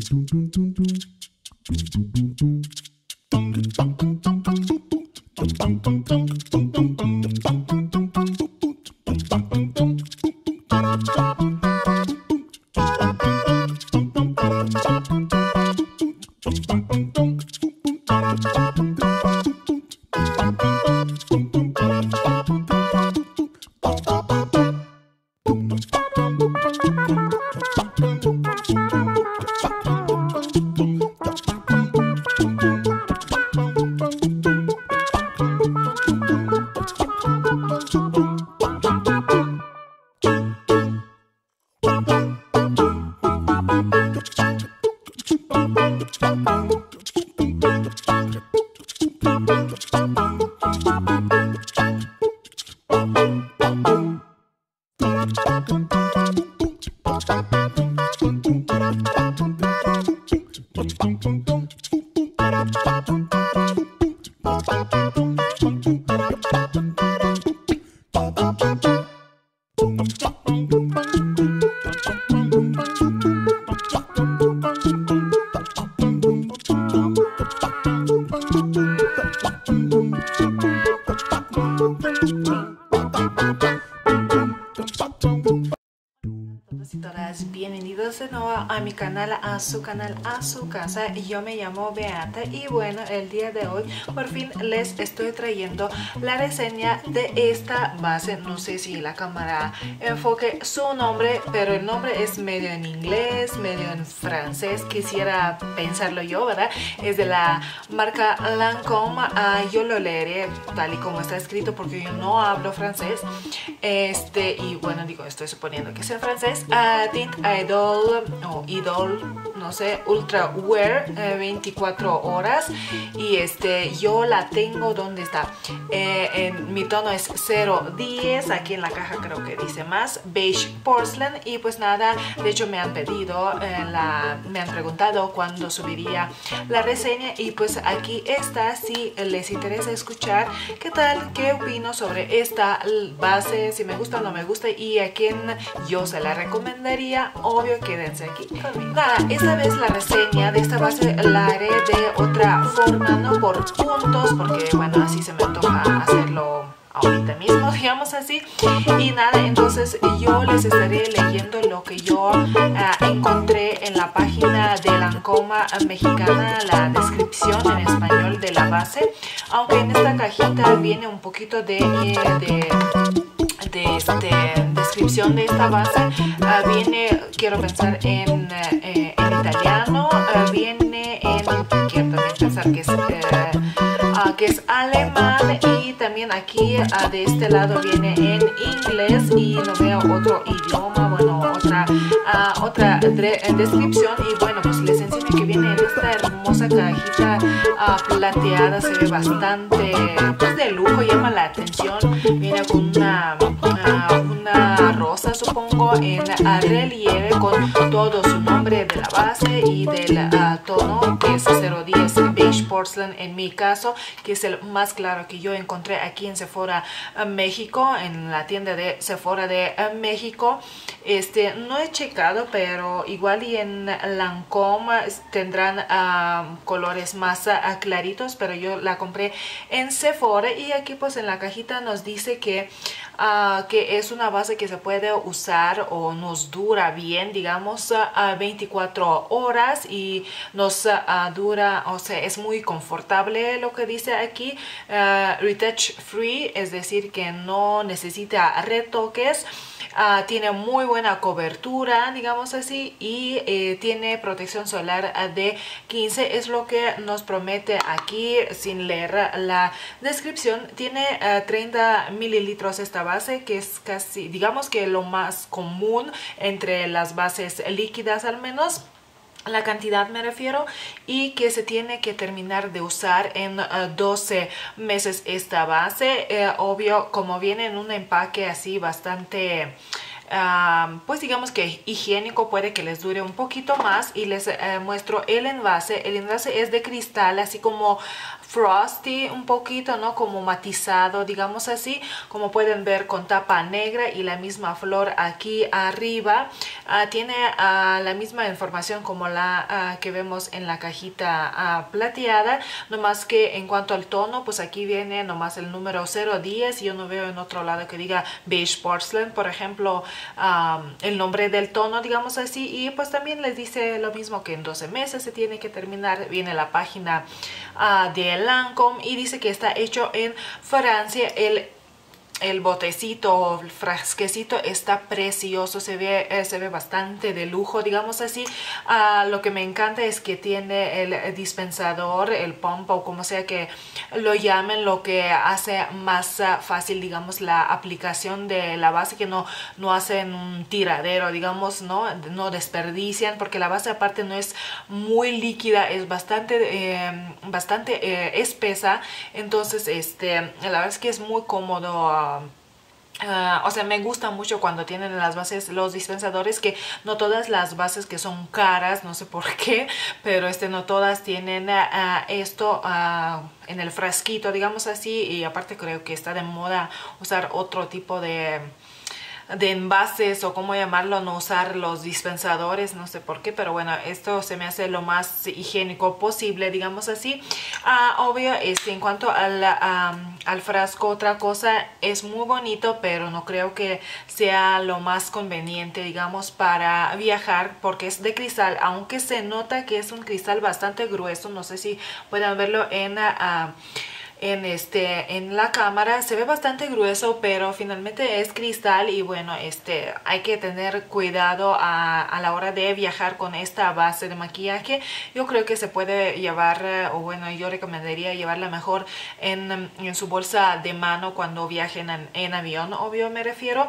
Bienvenidos de nuevo a mi canal, a su canal, a su casa. Yo me llamo Beata y bueno, el día de hoy por fin les estoy trayendo la reseña de esta base. No sé si la cámara enfoque su nombre, pero el nombre es medio en inglés, medio en francés. Quisiera pensarlo yo, ¿verdad? Es de la marca Lancôme. Yo lo leeré tal y como está escrito porque yo no hablo francés. Y bueno, digo, estoy suponiendo que es en francés. Tint Idol o Idol, no sé, Ultra Wear 24 horas. Y yo la tengo, ¿dónde está? Mi tono es 010, aquí en la caja creo que dice más, Beige Porcelain. Y pues nada, de hecho me han pedido, me han preguntado cuándo subiría la reseña. Y pues aquí está, si les interesa escuchar qué tal, qué opino sobre esta base, si me gusta o no me gusta y a quién yo se la recomendaría. Obvio, quédense aquí conmigo. Nada, esta vez la reseña de esta base la haré de otra forma, no por puntos, porque bueno, así se me antoja hacerlo ahorita mismo, digamos así. Y nada, entonces yo les estaré leyendo lo que yo encontré en la página de Lancôme mexicana, la descripción en español de la base, aunque en esta cajita viene un poquito de descripción de esta base. Viene, quiero pensar en italiano, viene en, quiero también pensar que es alemán, y también aquí de este lado viene en inglés y no veo otro idioma, bueno, otra descripción. Y bueno, pues les enseño que viene en esta hermosa cajita plateada, se ve bastante pues de lujo, llama la atención. Viene con una rosa, supongo, en relieve con todo su nombre de la base y del tono, que es 010 Beige Porcelain en mi caso, que es el más claro que yo encontré aquí en Sephora México, en la tienda de Sephora de México. No he checado, pero igual y en Lancôme tendrán colores más claritos, pero yo la compré en Sephora. Y aquí pues en la cajita nos dice que es una base que se puede usar o nos dura bien, digamos, 24 horas y nos dura, o sea, es muy confortable lo que dice aquí, retouch free, es decir que no necesita retoques. Tiene muy buena cobertura, digamos así, y tiene protección solar de 15, es lo que nos promete aquí sin leer la descripción. Tiene 30 mililitros esta base, que es casi, digamos que lo más común entre las bases líquidas, al menos la cantidad me refiero, y que se tiene que terminar de usar en 12 meses esta base. Obvio, como viene en un empaque así bastante pues digamos que higiénico, puede que les dure un poquito más. Y les muestro el envase. El envase es de cristal, así como frosty un poquito, ¿no? Como matizado, digamos así, como pueden ver, con tapa negra y la misma flor aquí arriba. tiene la misma información como la que vemos en la cajita plateada, nomás que en cuanto al tono, pues aquí viene nomás el número 010. Yo no veo en otro lado que diga beige porcelain, por ejemplo, el nombre del tono, digamos así. Y pues también les dice lo mismo, que en 12 meses se tiene que terminar. Viene la página de Lancôme y dice que está hecho en Francia. El botecito, el frasquecito está precioso, se ve bastante de lujo, digamos así. Lo que me encanta es que tiene el dispensador, el pump o como sea que lo llamen, lo que hace más fácil, digamos, la aplicación de la base, que no hacen un tiradero, digamos, no desperdician, porque la base aparte no es muy líquida, es bastante espesa. Entonces la verdad es que es muy cómodo. O sea, me gusta mucho cuando tienen las bases, los dispensadores, que no todas las bases que son caras, no sé por qué, pero no todas tienen esto en el frasquito, digamos así. Y aparte creo que está de moda usar otro tipo de envases, o cómo llamarlo, no usar los dispensadores, no sé por qué, pero bueno, esto se me hace lo más higiénico posible, digamos así. Obvio, en cuanto al frasco, otra cosa, es muy bonito, pero no creo que sea lo más conveniente, digamos, para viajar, porque es de cristal, aunque se nota que es un cristal bastante grueso. No sé si pueden verlo en la cámara, se ve bastante grueso, pero finalmente es cristal. Y bueno, hay que tener cuidado a la hora de viajar con esta base de maquillaje. Yo creo que se puede llevar, o bueno, yo recomendaría llevarla mejor en su bolsa de mano cuando viajen en avión, obvio me refiero,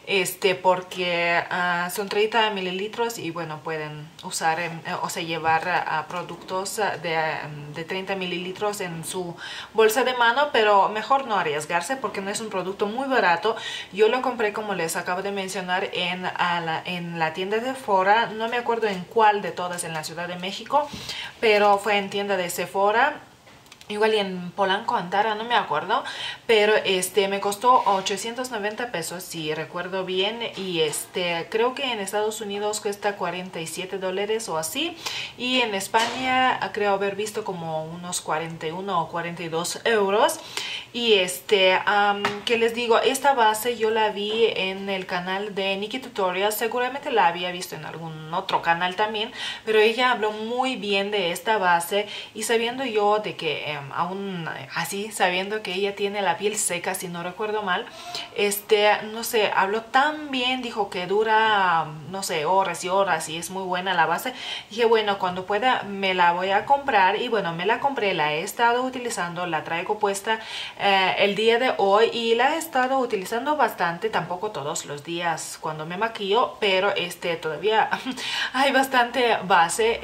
porque son 30 mililitros y bueno, pueden usar, o sea, llevar productos de 30 mililitros en su bolsa de mano, pero mejor no arriesgarse porque no es un producto muy barato. Yo lo compré, como les acabo de mencionar, en la tienda de Sephora. No me acuerdo en cuál de todas en la Ciudad de México, pero fue en tienda de Sephora. Igual y en Polanco, Antara, no me acuerdo, pero me costó 890 pesos, si recuerdo bien. Y creo que en Estados Unidos cuesta 47 dólares o así, y en España creo haber visto como unos 41 o 42 euros. Y ¿qué les digo? Esta base yo la vi en el canal de Nikki Tutorials, seguramente la había visto en algún otro canal también, pero ella habló muy bien de esta base. Y sabiendo yo de que aún así, sabiendo que ella tiene la piel seca, si no recuerdo mal, no sé, habló tan bien, dijo que dura, no sé, horas y horas, y es muy buena la base. Dije, bueno, cuando pueda me la voy a comprar. Y bueno, me la compré, la he estado utilizando, la traigo puesta el día de hoy, y la he estado utilizando bastante, tampoco todos los días cuando me maquillo, pero todavía hay bastante base,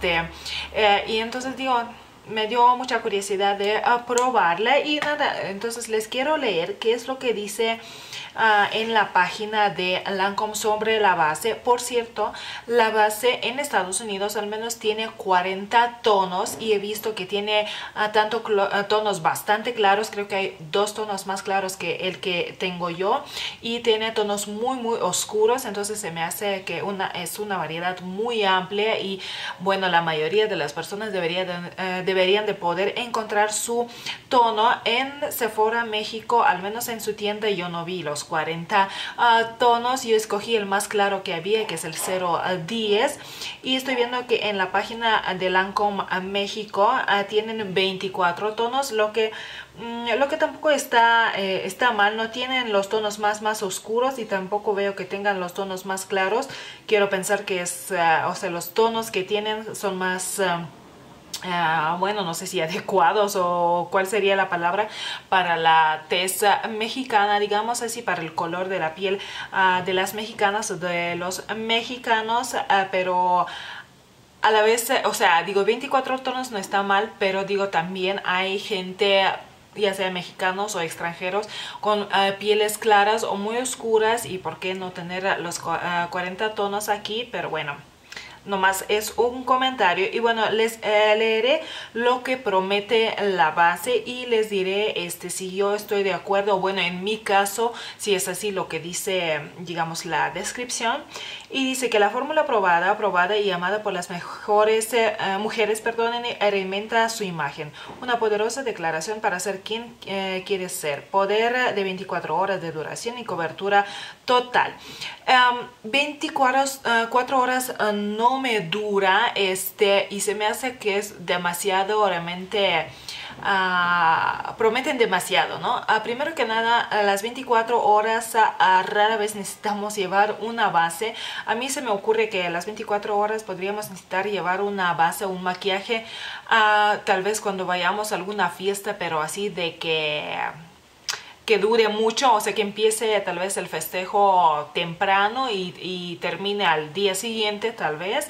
y entonces digo, me dio mucha curiosidad de probarla. Y nada, entonces les quiero leer qué es lo que dice en la página de Lancôme sobre la base. Por cierto, la base en Estados Unidos al menos tiene 40 tonos, y he visto que tiene tonos bastante claros. Creo que hay 2 tonos más claros que el que tengo yo, y tiene tonos muy muy oscuros. Entonces se me hace que es una variedad muy amplia, y bueno, la mayoría de las personas deberían de poder encontrar su tono. En Sephora México, al menos en su tienda, yo no vi los 40 tonos. Yo escogí el más claro que había, que es el 010, y estoy viendo que en la página de Lancôme México tienen 24 tonos, lo que tampoco está mal. No tienen los tonos más oscuros, y tampoco veo que tengan los tonos más claros. Quiero pensar que o sea, los tonos que tienen son más bueno, no sé si adecuados o cuál sería la palabra para la tez mexicana, digamos así, para el color de la piel de las mexicanas o de los mexicanos, pero a la vez, o sea, digo, 24 tonos no está mal, pero digo, también hay gente, ya sea mexicanos o extranjeros, con pieles claras o muy oscuras, y por qué no tener los 40 tonos aquí. Pero bueno, nomás es un comentario. Y bueno, les leeré lo que promete la base, y les diré si yo estoy de acuerdo, bueno, en mi caso, si es así lo que dice, digamos, la descripción. Y dice que la fórmula probada y amada por las mejores mujeres, alimenta su imagen. Una poderosa declaración para ser quien quiere ser. Poder de 24 horas de duración y cobertura total. 24 horas no me dura, y se me hace que es demasiado, realmente prometen demasiado, ¿no? Primero que nada, a las 24 horas rara vez necesitamos llevar una base. A mí se me ocurre que a las 24 horas podríamos necesitar llevar una base o un maquillaje, tal vez cuando vayamos a alguna fiesta, pero así de que dure mucho, o sea, que empiece tal vez el festejo temprano y termine al día siguiente, tal vez.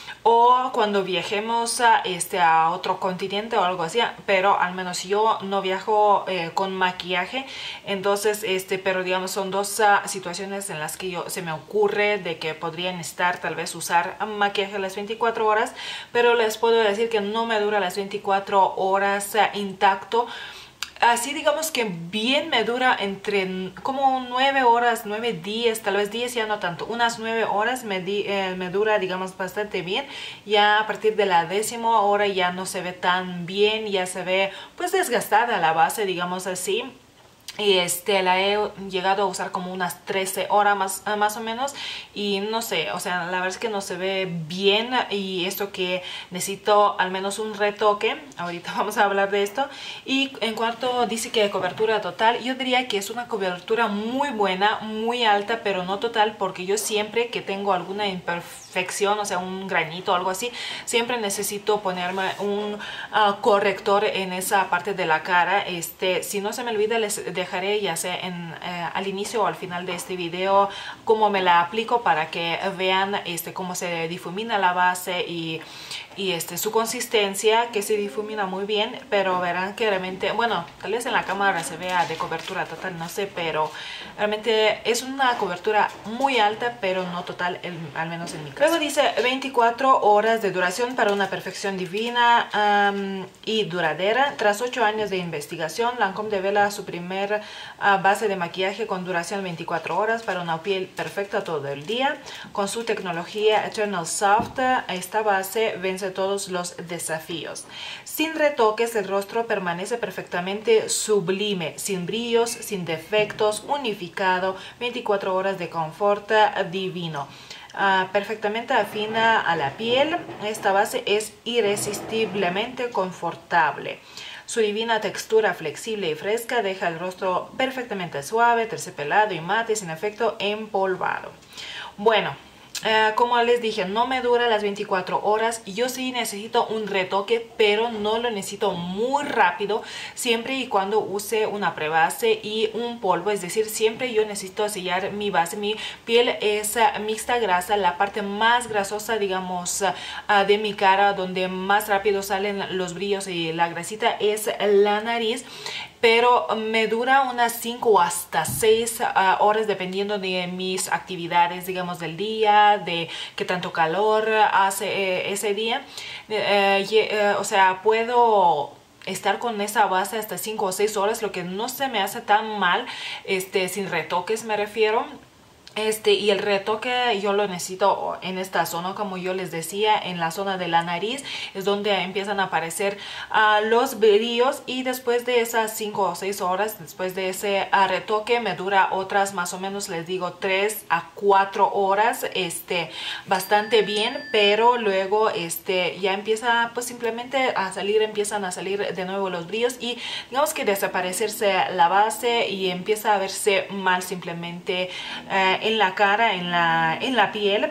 O cuando viajemos a otro continente o algo así, pero al menos yo no viajo con maquillaje. Entonces, pero digamos, son dos situaciones en las que se me ocurre de que podría necesitar tal vez usar maquillaje a las 24 horas, pero les puedo decir que no me dura las 24 horas intacto. Así digamos que bien me dura entre como 9 horas, 9 días, tal vez 10 ya no tanto, unas 9 horas me dura, digamos, bastante bien. Ya a partir de la 10ª hora ya no se ve tan bien, ya se ve pues desgastada la base, digamos así. Y la he llegado a usar como unas 13 horas más o menos, y no sé, o sea, la verdad es que no se ve bien, y esto que necesito al menos un retoque. Ahorita vamos a hablar de esto. Y en cuanto dice que cobertura total, yo diría que es una cobertura muy buena, muy alta, pero no total, porque yo siempre que tengo alguna imperfección, o sea, un granito o algo así, siempre necesito ponerme un corrector en esa parte de la cara. Si no se me olvida, les dejaré ya sea al inicio o al final de este video cómo me la aplico, para que vean cómo se difumina la base y su consistencia, que se difumina muy bien. Pero verán que realmente, bueno, tal vez en la cámara se vea de cobertura total, no sé, pero realmente es una cobertura muy alta, pero no total, al menos en mi caso. Luego dice 24 horas de duración para una perfección divina y duradera. Tras 8 años de investigación, Lancôme devela su primer base de maquillaje con duración 24 horas para una piel perfecta todo el día. Con su tecnología Eternal Soft, esta base vence todos los desafíos. Sin retoques, el rostro permanece perfectamente sublime, sin brillos, sin defectos, unificado, 24 horas de confort divino. Perfectamente afina a la piel. Esta base es irresistiblemente confortable. Su divina textura flexible y fresca deja el rostro perfectamente suave, terciopelado y mate, sin efecto empolvado. Bueno, como les dije, no me dura las 24 horas. Yo sí necesito un retoque, pero no lo necesito muy rápido, siempre y cuando use una prebase y un polvo. Es decir, siempre yo necesito sellar mi base. Mi piel es mixta grasa, la parte más grasosa, digamos, de mi cara, donde más rápido salen los brillos y la grasita, es la nariz. Pero me dura unas 5 o hasta 6 horas dependiendo de mis actividades, digamos, del día, de qué tanto calor hace ese día. O sea, puedo estar con esa base hasta 5 o 6 horas, lo que no se me hace tan mal, sin retoques me refiero. Y el retoque yo lo necesito en esta zona, como yo les decía, en la zona de la nariz es donde empiezan a aparecer los brillos. Y después de esas 5 o 6 horas, después de ese retoque, me dura otras más o menos, les digo, 3 a 4 horas, bastante bien. Pero luego ya empieza pues simplemente empiezan a salir de nuevo los brillos, y digamos que desaparecerse la base, y empieza a verse mal simplemente en la cara, en la piel.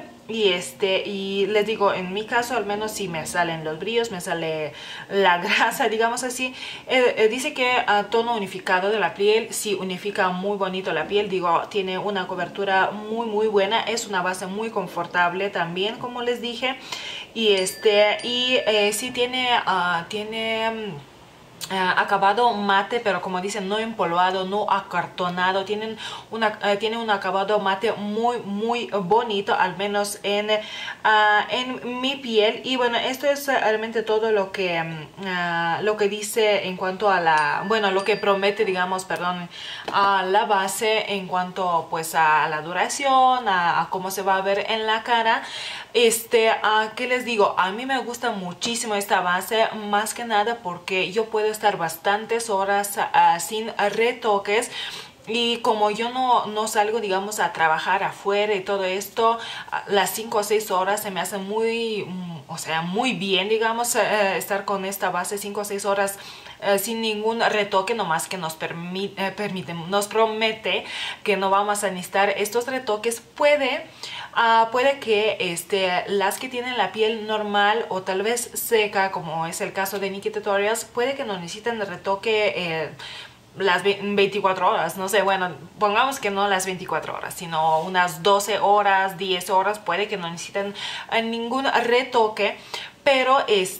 Y les digo, en mi caso al menos sí me salen los brillos, me sale la grasa, digamos así. Dice que tono unificado de la piel, sí unifica muy bonito la piel. Digo, tiene una cobertura muy buena, es una base muy confortable también, como les dije. Y sí tiene acabado mate, pero como dicen, no empolvado, no acartonado. Tiene un acabado mate muy bonito, al menos en mi piel. Y bueno, esto es realmente todo lo que dice en cuanto a lo que promete, digamos, perdón, a la base en cuanto pues a la duración, a cómo se va a ver en la cara. ¿Qué les digo? A mí me gusta muchísimo esta base, más que nada porque yo puedo estar bastantes horas sin retoques. Y como yo no salgo, digamos, a trabajar afuera y todo esto, las 5 o 6 horas se me hace o sea, muy bien, digamos, estar con esta base 5 o 6 horas sin ningún retoque, nomás que nos nos promete que no vamos a necesitar estos retoques. Puede que las que tienen la piel normal o tal vez seca, como es el caso de Nikkie Tutorials, puede que no necesiten retoque las 24 horas, no sé, bueno, pongamos que no las 24 horas, sino unas 12 horas, 10 horas, puede que no necesiten ningún retoque. Pero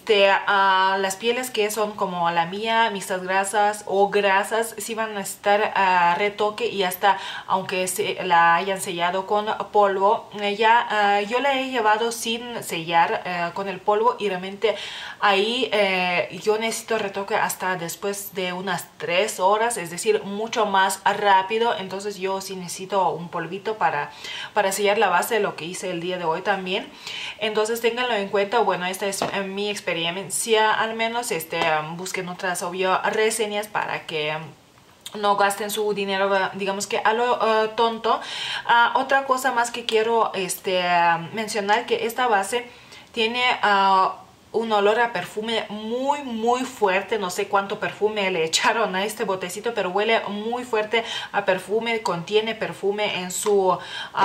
las pieles que son como la mía, mixtas grasas o grasas, sí van a estar retoque, y hasta aunque la hayan sellado con polvo, yo la he llevado sin sellar con el polvo, y realmente ahí yo necesito retoque hasta después de unas 3 horas, es decir, mucho más rápido. Entonces yo sí necesito un polvito para sellar la base, lo que hice el día de hoy también. Entonces ténganlo en cuenta. Bueno, esta es mi experiencia, al menos busquen otras, obvio, reseñas para que no gasten su dinero, digamos que a lo tonto. Otra cosa más que quiero mencionar, que esta base tiene un olor a perfume muy fuerte. No sé cuánto perfume le echaron a este botecito, pero huele muy fuerte a perfume. Contiene perfume en su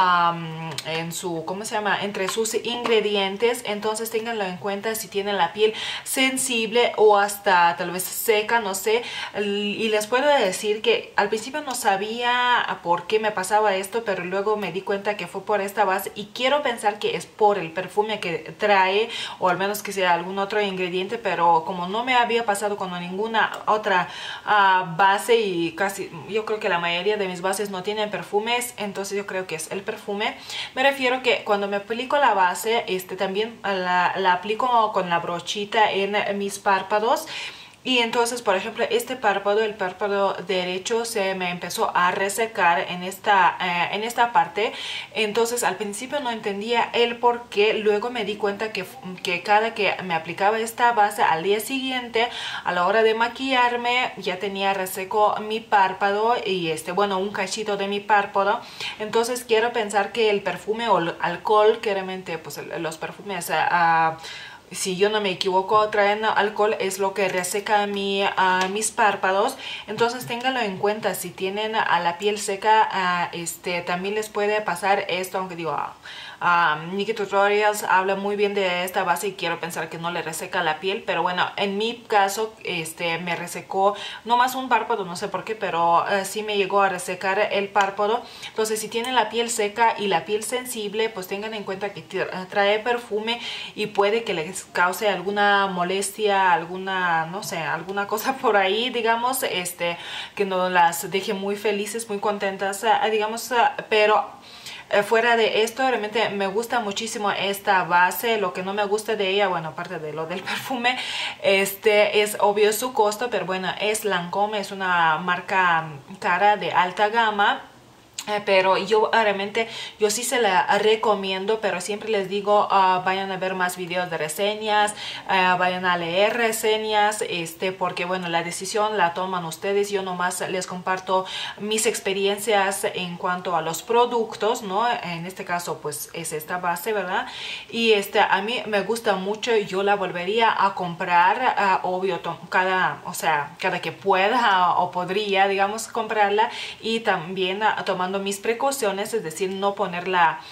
¿cómo se llama? Entre sus ingredientes. Entonces ténganlo en cuenta si tienen la piel sensible o hasta tal vez seca, no sé. Y les puedo decir que al principio no sabía por qué me pasaba esto, pero luego me di cuenta que fue por esta base, y quiero pensar que es por el perfume que trae, o al menos que sea algún otro ingrediente. Pero como no me había pasado con ninguna otra base, y casi yo creo que la mayoría de mis bases no tienen perfumes, entonces yo creo que es el perfume. Me refiero que cuando me aplico la base, también la aplico con la brochita en mis párpados. Y entonces, por ejemplo, el párpado derecho, se me empezó a resecar en esta parte. Entonces al principio no entendía el por qué. Luego me di cuenta que cada que me aplicaba esta base, al día siguiente, a la hora de maquillarme, ya tenía reseco mi párpado y bueno, un cachito de mi párpado. Entonces quiero pensar que el perfume o el alcohol, que realmente pues los perfumes si yo no me equivoco, traen alcohol, es lo que reseca mis párpados. Entonces ténganlo en cuenta. Si tienen a la piel seca, también les puede pasar esto, aunque digo, Nikkie Tutorials habla muy bien de esta base y quiero pensar que no le reseca la piel, pero bueno, en mi caso me resecó nomás un párpado, no sé por qué, pero sí me llegó a resecar el párpado. Entonces si tienen la piel seca y la piel sensible, pues tengan en cuenta que trae perfume y puede que les cause alguna molestia, no sé, alguna cosa por ahí, digamos, que no las deje muy felices, muy contentas, digamos, pero fuera de esto, realmente me gusta muchísimo esta base. Lo que no me gusta de ella, bueno, aparte de lo del perfume, es obvio su costo, pero bueno, es Lancome, es una marca cara de alta gama. Pero yo realmente, yo sí se la recomiendo, pero siempre les digo, vayan a ver más videos de reseñas, vayan a leer reseñas, porque bueno, la decisión la toman ustedes. Yo nomás les comparto mis experiencias en cuanto a los productos, ¿no? En este caso pues es esta base, ¿verdad? Y a mí me gusta mucho, yo la volvería a comprar, obvio, cada que pueda o podría, digamos, comprarla, y también tomando mis precauciones, es decir, no ponerla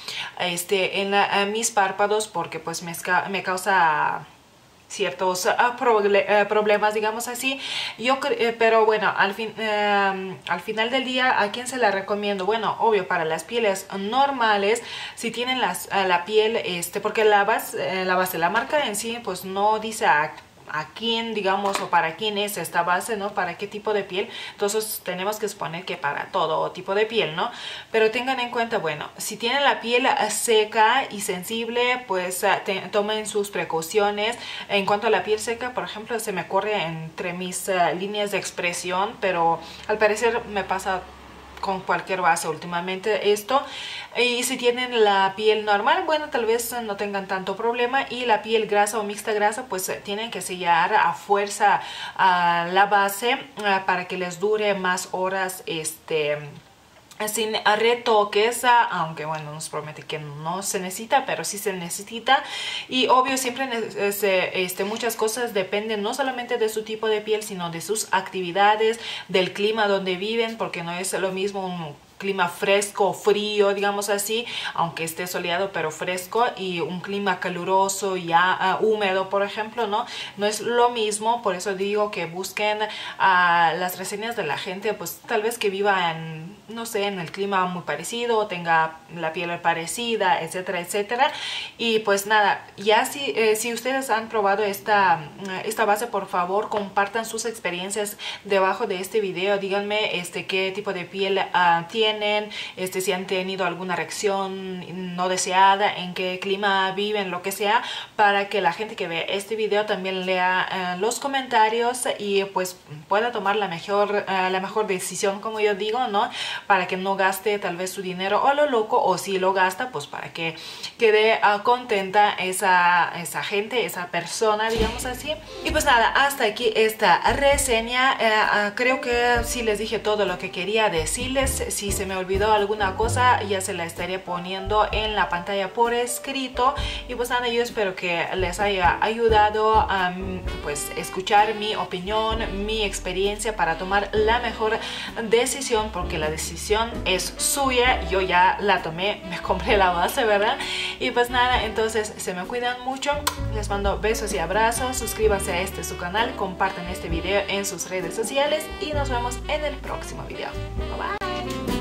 en mis párpados, porque pues me causa ciertos problemas, digamos así. Pero bueno, al final del día, ¿a quién se la recomiendo? Bueno, obvio, para las pieles normales, si tienen la piel, porque la marca en sí pues no dice a quién, digamos, o para quién es esta base, ¿no? Para qué tipo de piel. Entonces tenemos que suponer que para todo tipo de piel, ¿no? Pero tengan en cuenta, bueno, si tienen la piel seca y sensible, pues tomen sus precauciones. En cuanto a la piel seca, por ejemplo, se me corre entre mis líneas de expresión, pero al parecer me pasa con cualquier base últimamente esto. Y si tienen la piel normal, bueno, tal vez no tengan tanto problema. Y la piel grasa o mixta grasa, pues tienen que sellar a fuerza la base para que les dure más horas sin retoques, aunque bueno, nos promete que no se necesita, pero sí se necesita. Y obvio, siempre muchas cosas dependen no solamente de su tipo de piel, sino de sus actividades, del clima donde viven, porque no es lo mismo un clima fresco o frío, digamos así, aunque esté soleado pero fresco, y un clima caluroso ya húmedo, por ejemplo, no es lo mismo. Por eso digo que busquen las reseñas de la gente, pues tal vez que viva en, no sé, en el clima muy parecido, tenga la piel parecida, etcétera, etcétera. Y pues nada, ya si ustedes han probado esta base, por favor compartan sus experiencias debajo de este video. Díganme qué tipo de piel tienen, si han tenido alguna reacción no deseada, en qué clima viven, lo que sea, para que la gente que ve este video también lea los comentarios y pues pueda tomar la mejor decisión, como yo digo, ¿no? Para que no gaste tal vez su dinero o lo loco, o si lo gasta, pues para que quede contenta esa gente, esa persona, digamos así. Y pues nada, hasta aquí esta reseña. Creo que sí les dije todo lo que quería decirles. Si se me olvidó alguna cosa, ya se la estaré poniendo en la pantalla por escrito. Y pues nada, yo espero que les haya ayudado a pues escuchar mi opinión, mi experiencia para tomar la mejor decisión, porque la decisión es suya. Yo ya la tomé, me compré la base, ¿verdad? Y pues nada, entonces se me cuidan mucho, les mando besos y abrazos. Suscríbanse a su canal, compartan este video en sus redes sociales y nos vemos en el próximo video. Bye bye.